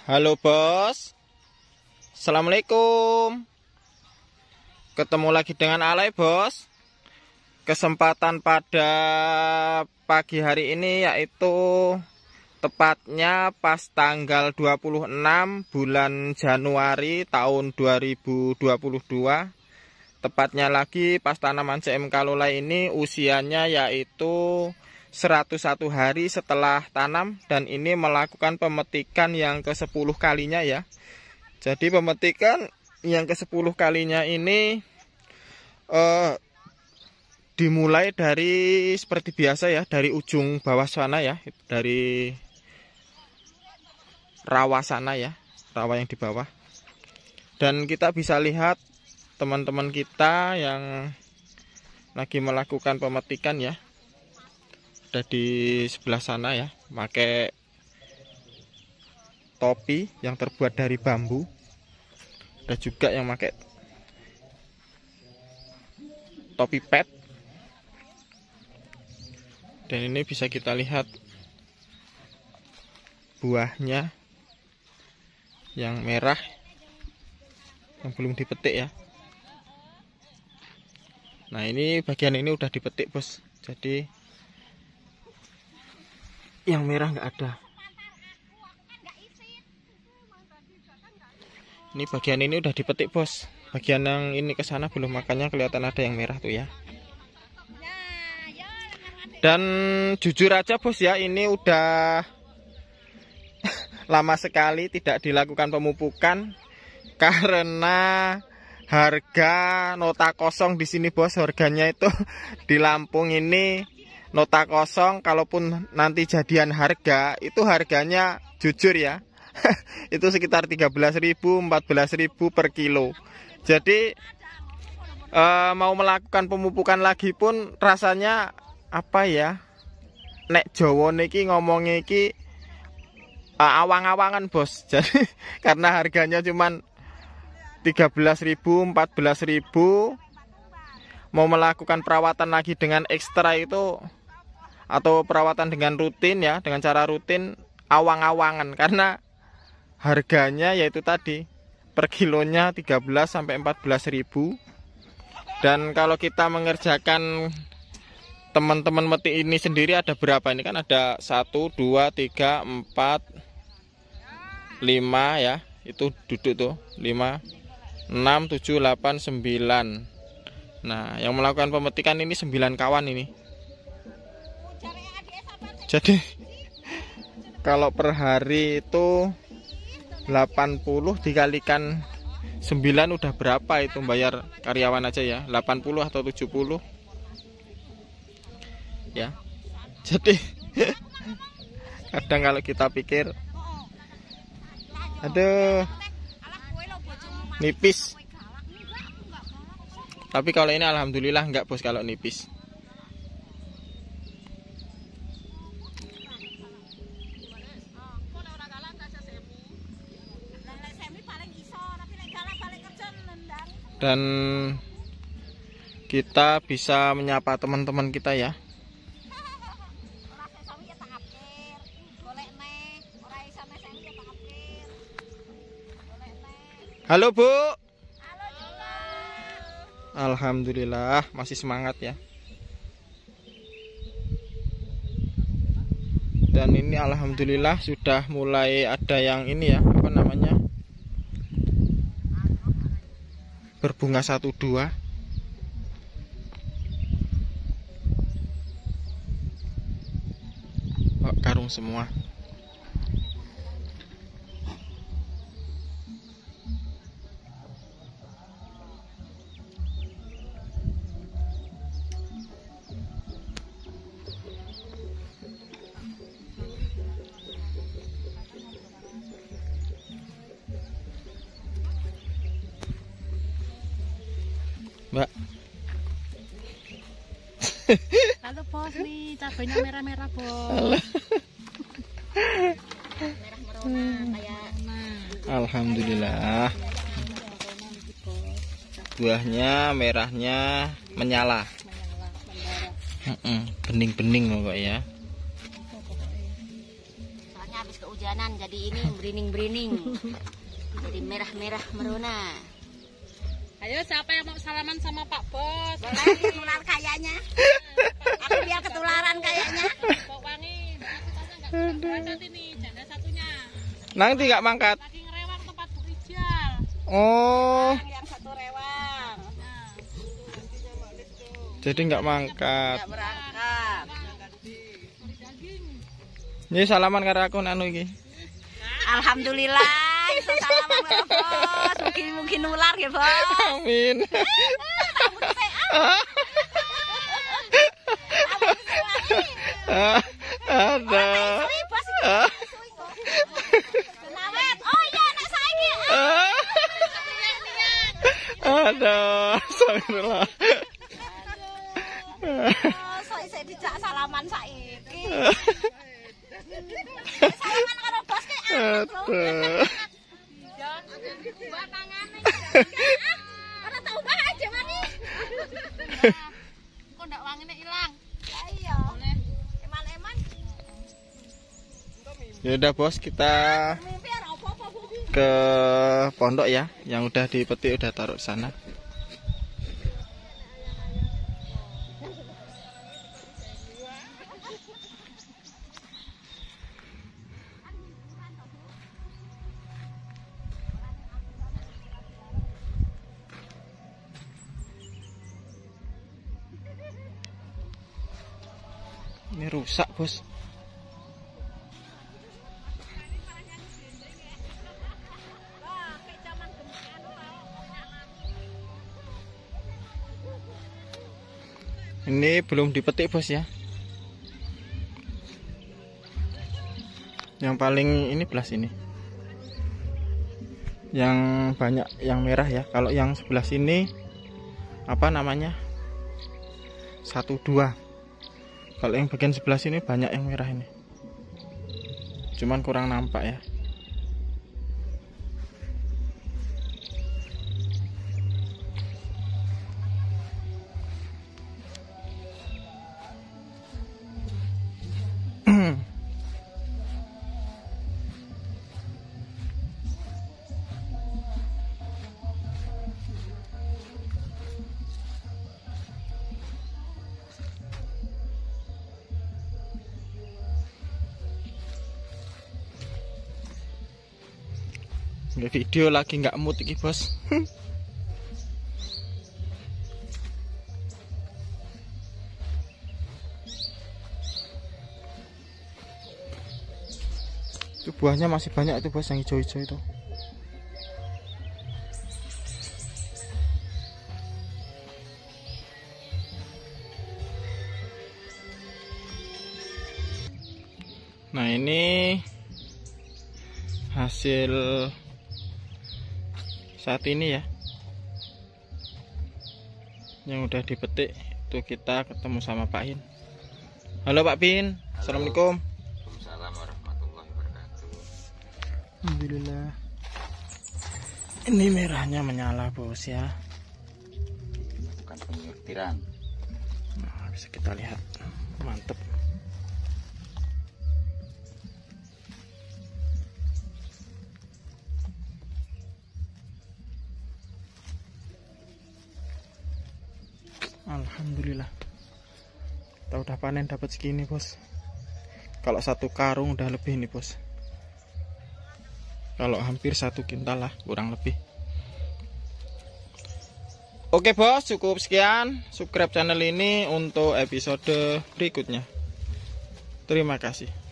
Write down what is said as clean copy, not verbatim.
Halo bos, assalamualaikum. Ketemu lagi dengan Alay bos. Kesempatan pada pagi hari ini yaitu tepatnya pas tanggal 26 bulan Januari tahun 2022. Tepatnya lagi pas tanaman CM Kalula ini usianya yaitu 101 hari setelah tanam, dan ini melakukan pemetikan yang ke-10 kalinya ya. Jadi pemetikan yang ke-10 kalinya ini dimulai dari seperti biasa ya, dari ujung bawah sana ya, dari rawa sana ya, rawa yang di bawah. Dan kita bisa lihat teman-teman kita yang lagi melakukan pemetikan ya, ada di sebelah sana ya, pakai topi yang terbuat dari bambu. Ada juga yang pakai topi pet. Dan ini bisa kita lihat buahnya yang merah yang belum dipetik ya. Nah, ini bagian ini udah dipetik bos, jadi yang merah nggak ada. Ini bagian ini udah dipetik bos, bagian yang ini ke sana belum, makanya kelihatan ada yang merah tuh ya. Dan jujur aja bos ya, ini udah lama sekali tidak dilakukan pemupukan karena harga nota kosong di sini bos. Harganya itu di Lampung ini nota kosong, kalaupun nanti jadian harga, itu harganya jujur ya itu sekitar 13.000, 14.000 per kilo. Jadi mau melakukan pemupukan lagi pun rasanya apa ya, nek Jawa niki ngomongnya iki awang-awangan bos. Jadi karena harganya cuman 13.000, 14.000, mau melakukan perawatan lagi dengan ekstra itu, atau perawatan dengan rutin ya, dengan cara rutin, awang-awangan, karena harganya yaitu tadi per kilonya 13 sampai 14.000. Dan kalau kita mengerjakan teman-teman meti ini sendiri ada berapa ini kan, ada 1 2 3 4 5 ya, itu duduk tuh 5 6 7 8 9. Nah, yang melakukan pemetikan ini 9 kawan ini. Jadi kalau per hari itu 80 dikalikan 9 udah berapa itu bayar karyawan aja ya, 80 atau 70 ya. Jadi kadang kalau kita pikir aduh nipis, tapi kalau ini alhamdulillah enggak bos kalau nipis. Dan kita bisa menyapa teman-teman kita ya. Halo Bu. Alhamdulillah masih semangat ya. Dan ini alhamdulillah sudah mulai ada yang ini ya, apa namanya, berbunga 1 2. Oh, karung semua. Mbak. Halo bos, nih cabenya merah-merah bos. Merah merona kayak. Alhamdulillah. Buahnya merahnya menyala. Bening-bening pokoknya ya. Soalnya habis keujanan hujanan jadi ini berining-berining. Jadi merah-merah merona. Ayo siapa yang mau salaman sama Pak Bos? Boleh ketular kayaknya. Aku dia ketularan kayaknya. Bok wangi, enggak ini janda satunya. Nanti nggak mangkat. Lagi ngerewang tempat Bu Ijal. Oh, Yang satu rewang. jadi nggak mangkat. Nggak berangkat. Ini salaman karo aku anu iki. Alhamdulillah, bisa salaman karo Bos. Mungkin nular ya, Bos. Amin. Ada. Oh iya, anak saiki. Ada. Astagfirullah. Saya dijak salaman saiki. Salaman karo Bos ki enak lho. Aduh. Buat tangane. Ora tau bah aja mani. Kok ndak wangine ilang? Iya. Eman-eman. Ya udah bos, kita Mimpi ora apa-apa, Bu. ke pondok ya, yang udah dipetik udah taruh sana. Ini rusak bos. Ini belum dipetik bos ya. Yang paling ini belah sini. Yang banyak yang merah ya. Kalau yang sebelah sini apa namanya? 1, 2. Kalau yang bagian sebelah sini banyak yang merah ini. Cuman kurang nampak ya. Nggak video lagi nggak mood iki bos. Itu buahnya masih banyak itu bos, yang hijau-hijau itu. Nah ini hasil saat ini ya, yang udah dipetik. Itu kita ketemu sama Pak In. Halo Pak Bin. Halo. Assalamualaikum. Waalaikumsalam warahmatullahi wabarakatuh. Alhamdulillah. Ini merahnya menyala bos ya. Bukan penyutiran. Nah, bisa kita lihat. Mantep. Alhamdulillah. Kita udah panen dapat segini bos. Kalau 1 karung udah lebih nih bos. Kalau hampir 1 kintal lah kurang lebih. Oke bos, cukup sekian. Subscribe channel ini untuk episode berikutnya. Terima kasih.